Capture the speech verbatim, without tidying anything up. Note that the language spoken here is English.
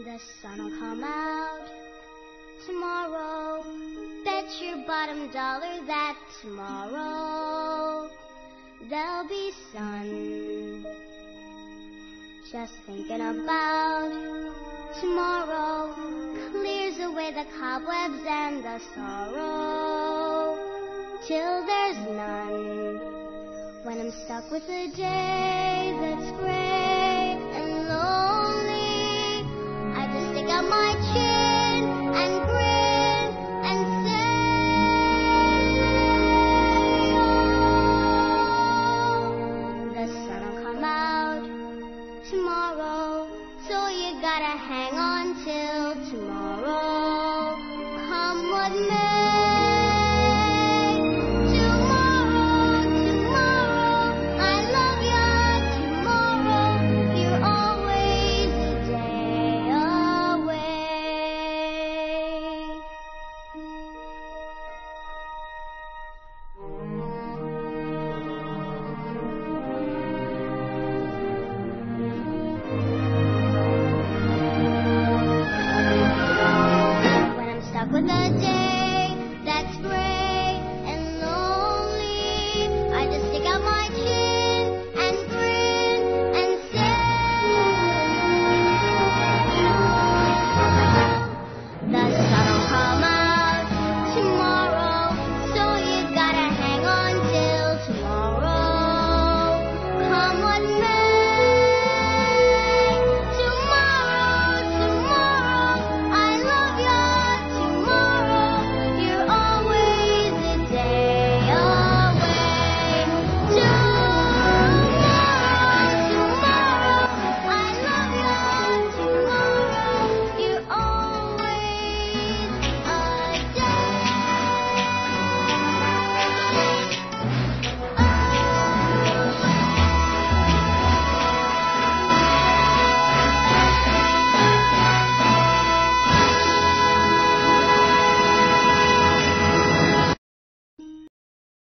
The sun'll come out tomorrow. Bet your bottom dollar that tomorrow there'll be sun. Just thinking about tomorrow clears away the cobwebs and the sorrow till there's none. When I'm stuck with the day